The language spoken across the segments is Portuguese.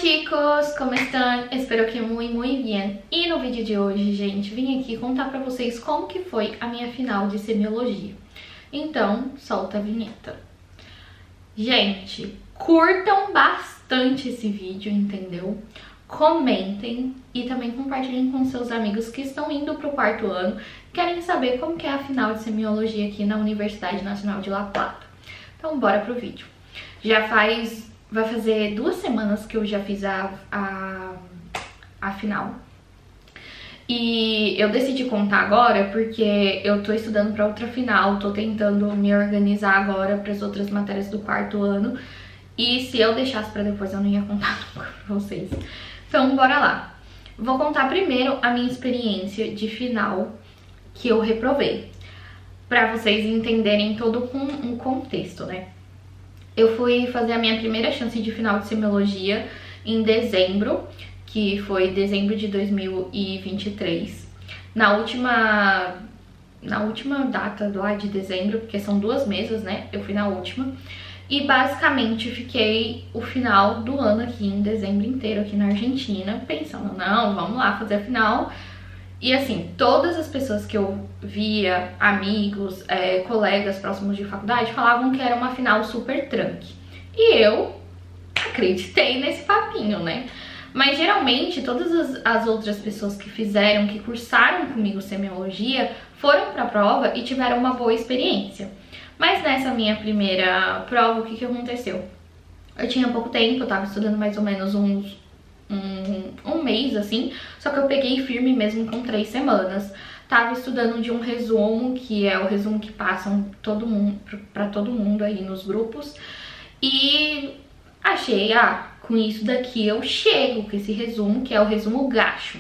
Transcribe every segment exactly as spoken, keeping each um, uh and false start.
chicos, como estão? Espero que muito, muito bem. E no vídeo de hoje, gente, vim aqui contar pra vocês como que foi a minha final de semiologia. Então, solta a vinheta. Gente, curtam bastante esse vídeo, entendeu? Comentem e também compartilhem com seus amigos que estão indo pro quarto ano, querem saber como que é a final de semiologia aqui na Universidade Nacional de La Plata. Então, bora pro vídeo. Já faz... Vai fazer duas semanas que eu já fiz a, a, a final. E eu decidi contar agora porque eu tô estudando pra outra final, tô tentando me organizar agora pras outras matérias do quarto ano. E se eu deixasse pra depois, eu não ia contar nunca pra vocês. Então, bora lá. Vou contar primeiro a minha experiência de final que eu reprovei, pra vocês entenderem todo um contexto, né? Eu fui fazer a minha primeira chance de final de semiologia em dezembro, que foi dezembro de dois mil e vinte e três. Na última, na última data lá de dezembro, porque são duas mesas, né? Eu fui na última. E basicamente fiquei o final do ano aqui em dezembro inteiro, aqui na Argentina, pensando, não, vamos lá fazer a final. E assim, todas as pessoas que eu via, amigos, é, colegas próximos de faculdade, falavam que era uma final super tranqui. E eu acreditei nesse papinho, né? Mas geralmente todas as, as outras pessoas que fizeram, que cursaram comigo semiologia, foram pra prova e tiveram uma boa experiência. Mas nessa minha primeira prova, o que que aconteceu? Eu tinha pouco tempo, eu tava estudando mais ou menos uns... Um, um mês, assim, só que eu peguei firme mesmo com três semanas. Tava estudando de um resumo, que é o resumo que passam todo mundo, pra todo mundo aí nos grupos. E achei, ah, com isso daqui eu chego, com esse resumo, que é o resumo Gacho.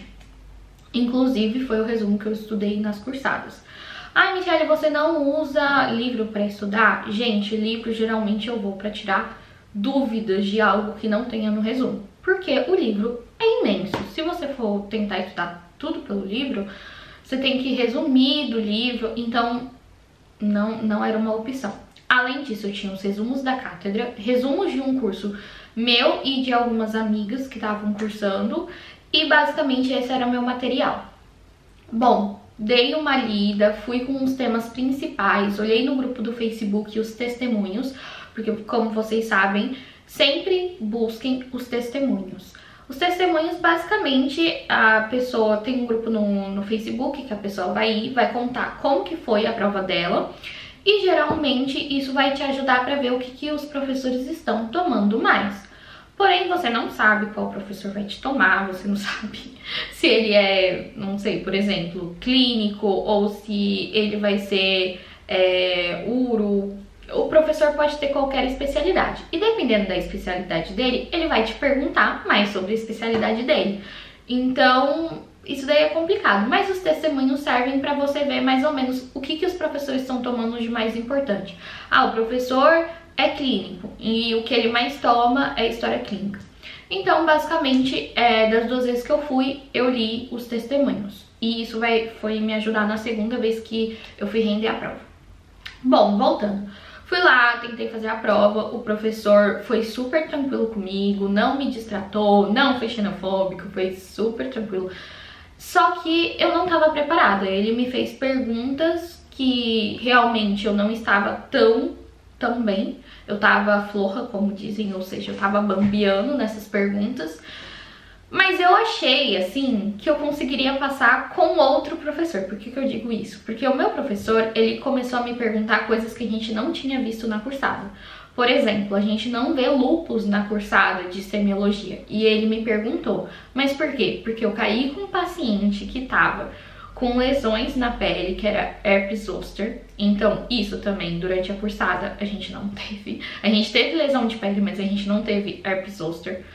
Inclusive, foi o resumo que eu estudei nas cursadas. Ai, Michelle, você não usa livro pra estudar? Gente, livro geralmente eu vou pra tirar dúvidas de algo que não tenha no resumo. Porque o livro é imenso. Se você for tentar estudar tudo pelo livro, você tem que resumir do livro, então não, não era uma opção. Além disso, eu tinha os resumos da cátedra, resumos de um curso meu e de algumas amigas que estavam cursando, e basicamente esse era o meu material. Bom, dei uma lida, fui com os temas principais, olhei no grupo do Facebook os testemunhos, porque como vocês sabem, sempre busquem os testemunhos. Os testemunhos, basicamente, a pessoa tem um grupo no, no Facebook que a pessoa vai ir, vai contar como que foi a prova dela. E geralmente isso vai te ajudar para ver o que, que os professores estão tomando mais. Porém, você não sabe qual professor vai te tomar, você não sabe se ele é, não sei, por exemplo, clínico ou se ele vai ser é, uro. O professor pode ter qualquer especialidade e dependendo da especialidade dele, ele vai te perguntar mais sobre a especialidade dele. Então, isso daí é complicado, mas os testemunhos servem para você ver mais ou menos o que, que os professores estão tomando de mais importante. Ah, o professor é clínico e o que ele mais toma é história clínica. Então, basicamente, é, das duas vezes que eu fui, eu li os testemunhos. E isso vai, foi me ajudar na segunda vez que eu fui render a prova. Bom, voltando. Fui lá, tentei fazer a prova, o professor foi super tranquilo comigo, não me distratou, não foi xenofóbico, foi super tranquilo. Só que eu não estava preparada, ele me fez perguntas que realmente eu não estava tão, tão bem. Eu tava floja, como dizem, ou seja, eu tava bambeando nessas perguntas. Mas eu achei, assim, que eu conseguiria passar com outro professor. Por que que eu digo isso? Porque o meu professor, ele começou a me perguntar coisas que a gente não tinha visto na cursada. Por exemplo, a gente não vê lupus na cursada de semiologia. E ele me perguntou, mas por quê? Porque eu caí com um paciente que tava com lesões na pele, que era herpes zoster. Então, isso também, durante a cursada, a gente não teve. A gente teve lesão de pele, mas a gente não teve herpes zoster.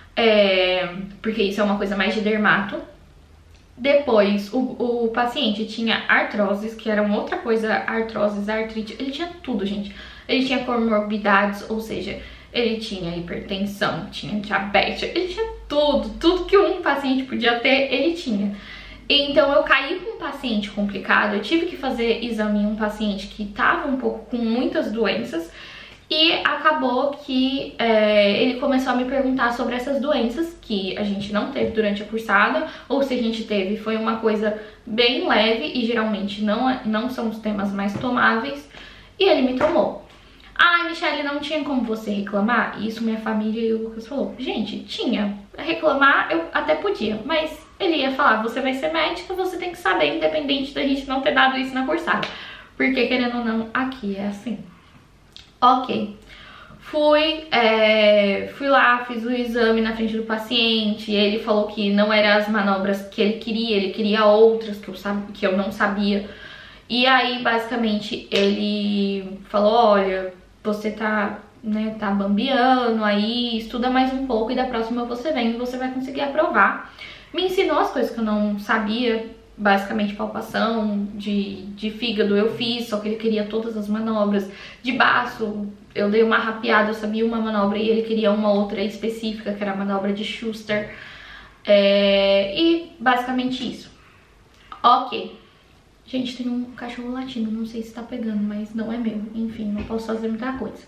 É, porque isso é uma coisa mais de dermato. Depois, o, o paciente tinha artroses, que era uma outra coisa, artroses, artrite, ele tinha tudo, gente. Ele tinha comorbidades, ou seja, ele tinha hipertensão, tinha diabetes, ele tinha tudo, tudo que um paciente podia ter, ele tinha. Então eu caí com um paciente complicado, eu tive que fazer exame em um paciente que estava um pouco com muitas doenças. E acabou que é, ele começou a me perguntar sobre essas doenças que a gente não teve durante a cursada, ou se a gente teve, foi uma coisa bem leve e geralmente não, não são os temas mais tomáveis, e ele me tomou. Ai, Michelle, não tinha como você reclamar? Isso minha família e o Lucas falou. Gente, tinha. Reclamar eu até podia, mas ele ia falar, você vai ser médica, você tem que saber, independente da gente não ter dado isso na cursada. Porque, querendo ou não, aqui é assim. Ok, fui, é, fui lá, fiz o exame na frente do paciente, ele falou que não eram as manobras que ele queria, ele queria outras que eu, sab... que eu não sabia. E aí, basicamente, ele falou, olha, você tá, né, tá bambeando aí, estuda mais um pouco e da próxima você vem e você vai conseguir aprovar. Me ensinou as coisas que eu não sabia. Basicamente palpação de, de fígado eu fiz, só que ele queria todas as manobras. De baço eu dei uma rapeada, eu sabia uma manobra e ele queria uma outra específica, que era a manobra de Schuster. É, e basicamente isso. Ok. Gente, tem um cachorro latindo, não sei se tá pegando, mas não é meu. Enfim, não posso fazer muita coisa.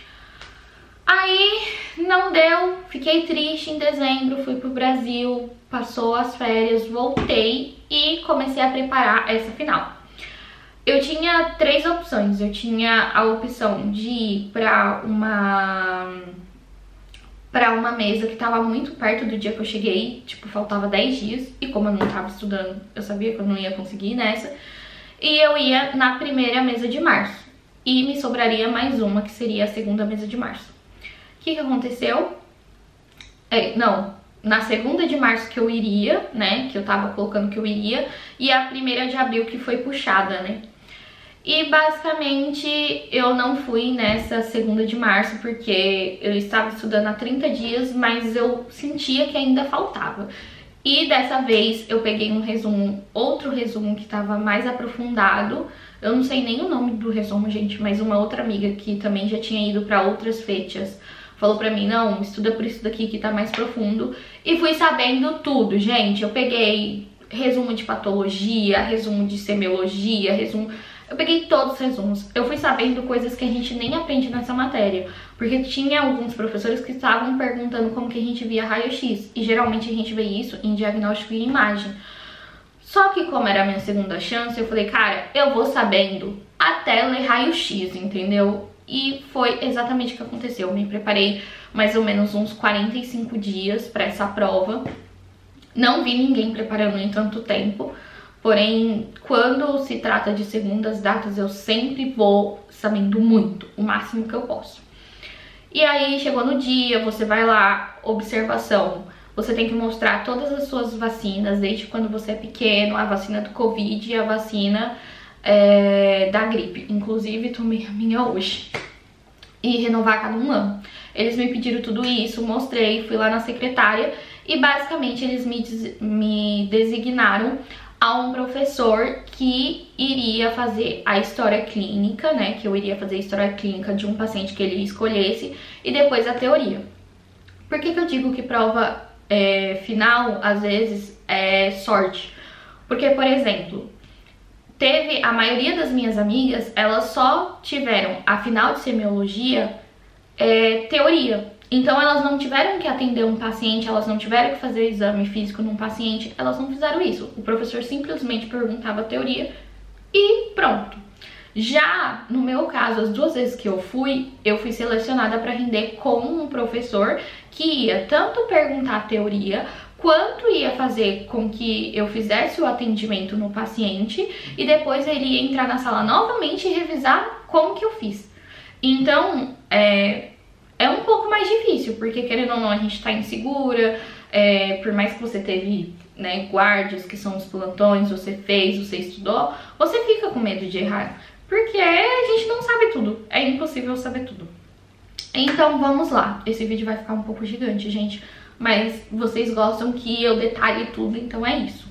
Aí não deu, fiquei triste em dezembro, fui pro Brasil, passou as férias, voltei e comecei a preparar essa final. Eu tinha três opções, eu tinha a opção de ir pra uma, pra uma mesa que tava muito perto do dia que eu cheguei, tipo, faltava dez dias, e como eu não tava estudando, eu sabia que eu não ia conseguir ir nessa, e eu ia na primeira mesa de março, e me sobraria mais uma, que seria a segunda mesa de março. O que que aconteceu? É, não, na segunda de março que eu iria, né, que eu tava colocando que eu iria, e a primeira de abril que foi puxada, né. E basicamente eu não fui nessa segunda de março porque eu estava estudando há trinta dias, mas eu sentia que ainda faltava. E dessa vez eu peguei um resumo, outro resumo que estava mais aprofundado. Eu não sei nem o nome do resumo, gente, mas uma outra amiga que também já tinha ido para outras fechas falou pra mim, não, estuda por isso daqui que tá mais profundo. E fui sabendo tudo, gente. Eu peguei resumo de patologia, resumo de semiologia, resumo... Eu peguei todos os resumos. Eu fui sabendo coisas que a gente nem aprende nessa matéria. Porque tinha alguns professores que estavam perguntando como que a gente via raio-x. E geralmente a gente vê isso em diagnóstico e imagem. Só que como era a minha segunda chance, eu falei, cara, eu vou sabendo até ler raio-x, entendeu? E foi exatamente o que aconteceu. Eu me preparei mais ou menos uns quarenta e cinco dias para essa prova. Não vi ninguém preparando em tanto tempo. Porém, quando se trata de segundas datas, eu sempre vou sabendo muito, o máximo que eu posso. E aí, chegou no dia, você vai lá, observação. Você tem que mostrar todas as suas vacinas, desde quando você é pequeno, a vacina do Covid e a vacina... É, da gripe, inclusive tomei a minha hoje, e renovar a cada um ano. Eles me pediram tudo isso, mostrei, fui lá na secretária e basicamente eles me, me designaram a um professor que iria fazer a história clínica, né, que eu iria fazer a história clínica de um paciente que ele escolhesse e depois a teoria. Por que que eu digo que prova é, final, às vezes, é sorte? Porque, por exemplo... Teve, a maioria das minhas amigas, elas só tiveram a final de semiologia é, teoria. Então elas não tiveram que atender um paciente, elas não tiveram que fazer exame físico num paciente, elas não fizeram isso. O professor simplesmente perguntava a teoria e pronto. Já no meu caso, as duas vezes que eu fui, eu fui selecionada para render com um professor que ia tanto perguntar a teoria, quanto ia fazer com que eu fizesse o atendimento no paciente e depois ele ia entrar na sala novamente e revisar como que eu fiz. Então, é, é um pouco mais difícil, porque querendo ou não, a gente tá insegura, é, por mais que você teve, né, guardas, que são os plantões, você fez, você estudou, você fica com medo de errar, porque a gente não sabe tudo, é impossível saber tudo. Então, vamos lá. Esse vídeo vai ficar um pouco gigante, gente, mas vocês gostam que eu detalhe tudo, então é isso.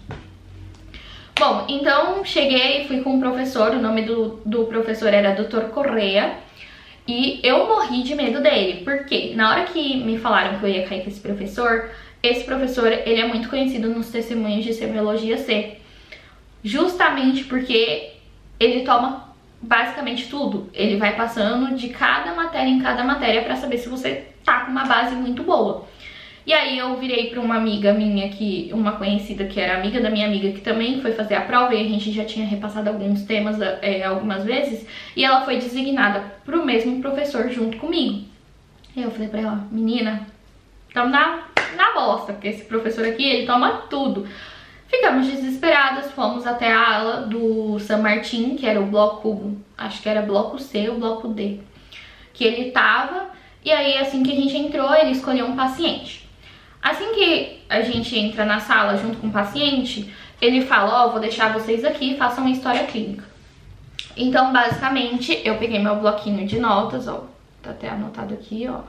Bom, então cheguei, fui com um professor, o nome do, do professor era doutor Correa, e eu morri de medo dele, porque na hora que me falaram que eu ia cair com esse professor, esse professor, ele é muito conhecido nos testemunhos de semiologia C, justamente porque ele toma basicamente tudo. Ele vai passando de cada matéria em cada matéria pra saber se você tá com uma base muito boa. E aí eu virei pra uma amiga minha, que, uma conhecida que era amiga da minha amiga, que também foi fazer a prova, e a gente já tinha repassado alguns temas é, algumas vezes, e ela foi designada pro mesmo professor junto comigo. E eu falei pra ela, menina, tamo na, na bosta, porque esse professor aqui, ele toma tudo. Ficamos desesperadas, fomos até a ala do San Martín, que era o bloco, acho que era bloco C ou bloco D, que ele tava, e aí assim que a gente entrou, ele escolheu um paciente. Assim que a gente entra na sala junto com o paciente, ele fala, ó, oh, vou deixar vocês aqui, façam uma história clínica. Então, basicamente, eu peguei meu bloquinho de notas, ó, tá até anotado aqui, ó,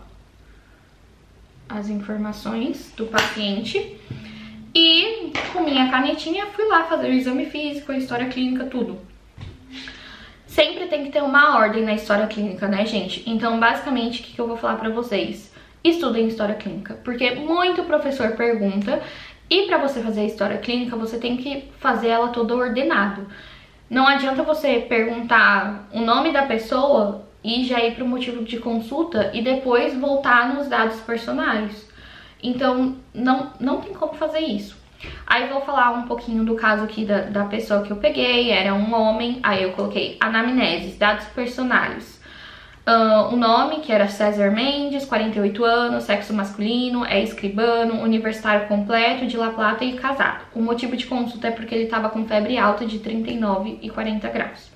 as informações do paciente. E com minha canetinha fui lá fazer o exame físico, a história clínica, tudo. Sempre tem que ter uma ordem na história clínica, né, gente? Então, basicamente, o que eu vou falar pra vocês? Estudem história clínica, porque muito professor pergunta, e pra você fazer a história clínica, você tem que fazer ela toda ordenado. Não adianta você perguntar o nome da pessoa e já ir pro motivo de consulta e depois voltar nos dados personais. Então, não, não tem como fazer isso. Aí vou falar um pouquinho do caso aqui da, da pessoa que eu peguei, era um homem, aí eu coloquei anamneses, dados personais. Uh, o nome, que era César Mendes, quarenta e oito anos, sexo masculino, é escribano, universitário completo, de La Plata e casado. O motivo de consulta é porque ele estava com febre alta de trinta e nove e quarenta graus.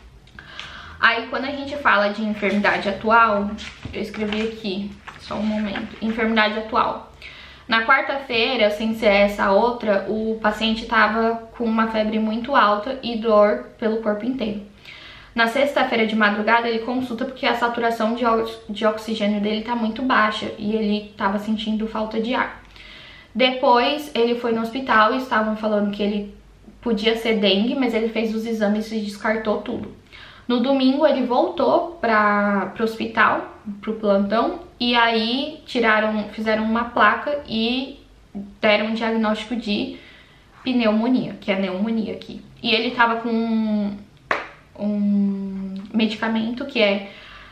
Aí quando a gente fala de enfermidade atual, eu escrevi aqui, só um momento, enfermidade atual. Na quarta-feira, sem ser essa outra, o paciente estava com uma febre muito alta e dor pelo corpo inteiro. Na sexta-feira de madrugada ele consulta porque a saturação de, de oxigênio dele tá muito baixa e ele tava sentindo falta de ar. Depois ele foi no hospital e estavam falando que ele podia ser dengue, mas ele fez os exames e descartou tudo. No domingo ele voltou para o hospital, pro plantão, e aí tiraram, fizeram uma placa e deram um diagnóstico de pneumonia, que é pneumonia aqui. E ele tava com um medicamento que é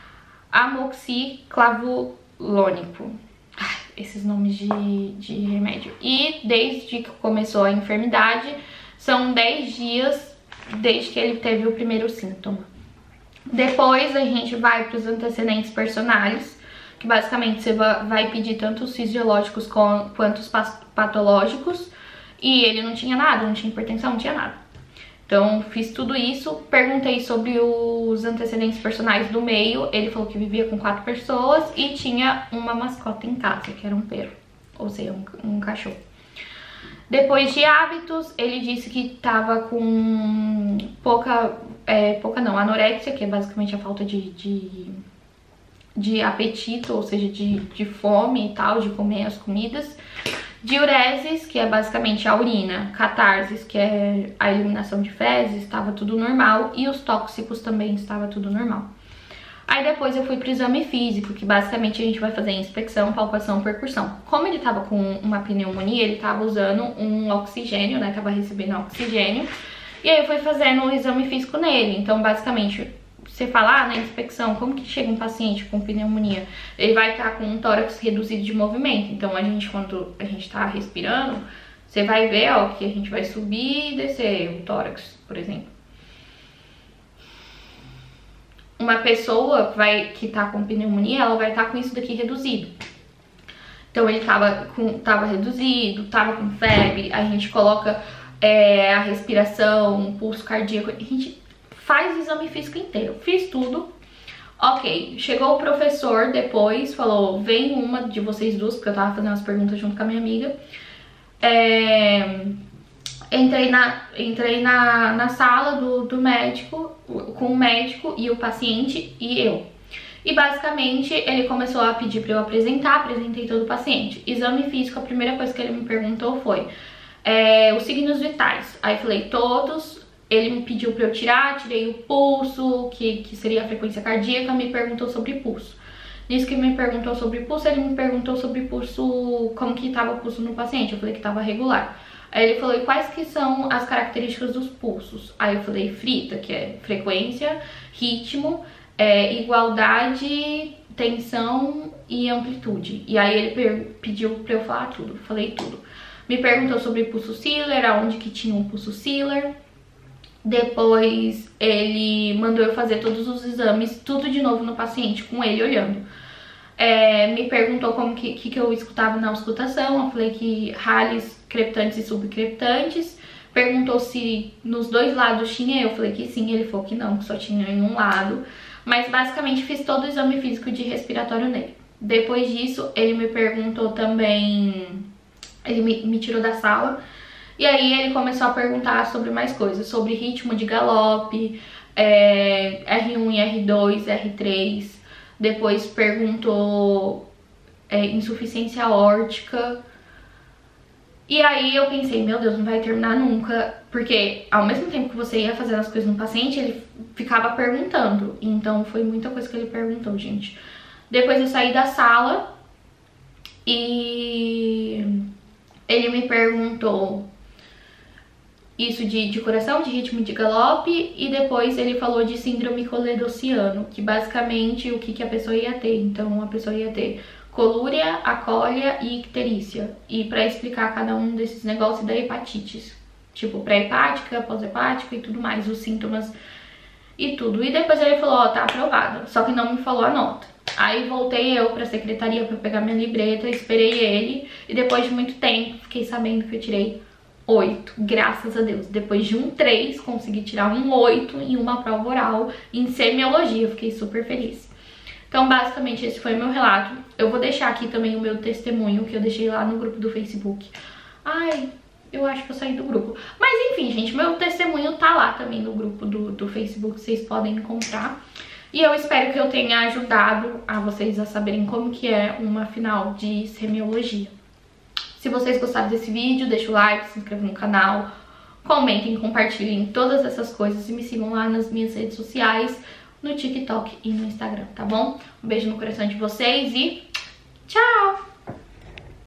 amoxiclavulônico. Ah, esses nomes de, de remédio. E desde que começou a enfermidade, são dez dias desde que ele teve o primeiro síntoma. Depois a gente vai para os antecedentes personais, que basicamente você vai pedir tanto os fisiológicos quanto os patológicos. E ele não tinha nada, não tinha hipertensão, não tinha nada. Então, fiz tudo isso, perguntei sobre os antecedentes personais do meio, ele falou que vivia com quatro pessoas e tinha uma mascota em casa, que era um perro, ou seja, um, um cachorro. Depois de hábitos, ele disse que tava com pouca, é, pouca não, anorexia, que é basicamente a falta de, de, de apetite, ou seja, de, de fome e tal, de comer as comidas. Diureses, que é basicamente a urina, catarses, que é a eliminação de fezes, estava tudo normal, e os tóxicos também estava tudo normal. Aí depois eu fui pro exame físico, que basicamente a gente vai fazer inspeção, palpação, percussão. Como ele tava com uma pneumonia, ele tava usando um oxigênio, né, tava recebendo oxigênio, e aí eu fui fazendo o exame físico nele. Então basicamente você fala, ah, na inspeção, como que chega um paciente com pneumonia? Ele vai estar com um tórax reduzido de movimento. Então a gente, quando a gente tá respirando, você vai ver, ó, que a gente vai subir e descer o tórax, por exemplo. Uma pessoa que, vai, que tá com pneumonia, ela vai estar com isso daqui reduzido. Então ele tava, com, tava reduzido, tava com febre, a gente coloca é, a respiração, o pulso cardíaco, a gente faz o exame físico inteiro. Fiz tudo. Ok, chegou o professor depois, falou, vem uma de vocês duas, porque eu tava fazendo as perguntas junto com a minha amiga. É, entrei na, entrei na, na sala do, do médico, com o médico e o paciente e eu. E basicamente ele começou a pedir pra eu apresentar, apresentei todo o paciente. Exame físico, a primeira coisa que ele me perguntou foi é, os signos vitais. Aí eu falei, todos. Ele me pediu pra eu tirar, tirei o pulso, que, que seria a frequência cardíaca, me perguntou sobre pulso. Nisso que me perguntou sobre pulso, ele me perguntou sobre pulso, como que tava o pulso no paciente. Eu falei que tava regular. Aí ele falou, e quais que são as características dos pulsos? Aí eu falei, frita, que é frequência, ritmo, é, igualdade, tensão e amplitude. E aí ele pediu pra eu falar tudo, falei tudo. Me perguntou sobre pulso Sealer, aonde que tinha um pulso Sealer. Depois ele mandou eu fazer todos os exames, tudo de novo no paciente, com ele olhando. É, me perguntou como que, que, que eu escutava na auscultação, eu falei que rales crepitantes e subcrepitantes. Perguntou se nos dois lados tinha, eu falei que sim, ele falou que não, que só tinha em um lado. Mas basicamente fiz todo o exame físico de respiratório nele. Depois disso, ele me perguntou também, ele me, me tirou da sala. E aí ele começou a perguntar sobre mais coisas, sobre ritmo de galope, é, R um e R dois, R três. Depois perguntou é, insuficiência aórtica. E aí eu pensei, meu Deus, não vai terminar nunca. Porque ao mesmo tempo que você ia fazendo as coisas no paciente, ele ficava perguntando. Então foi muita coisa que ele perguntou, gente. Depois eu saí da sala e ele me perguntou isso de, de coração, de ritmo de galope, e depois ele falou de síndrome coledociano, que basicamente o que, que a pessoa ia ter. Então a pessoa ia ter colúria, acólia e icterícia. E pra explicar cada um desses negócios da hepatites, tipo pré-hepática, pós-hepática e tudo mais, os sintomas e tudo. E depois ele falou, ó, tá aprovado, só que não me falou a nota. Aí voltei eu pra secretaria pra pegar minha libreta, esperei ele, e depois de muito tempo fiquei sabendo que eu tirei oito, graças a Deus. Depois de um três, consegui tirar um oito em uma prova oral em semiologia, eu fiquei super feliz. Então, basicamente, esse foi o meu relato. Eu vou deixar aqui também o meu testemunho, que eu deixei lá no grupo do Facebook. Ai, eu acho que eu saí do grupo. Mas, enfim, gente, meu testemunho tá lá também no grupo do, do Facebook, vocês podem encontrar. E eu espero que eu tenha ajudado a vocês a saberem como que é uma final de semiologia. Se vocês gostaram desse vídeo, deixa o like, se inscreva no canal, comentem, compartilhem todas essas coisas e me sigam lá nas minhas redes sociais, no TikTok e no Instagram, tá bom? Um beijo no coração de vocês e tchau!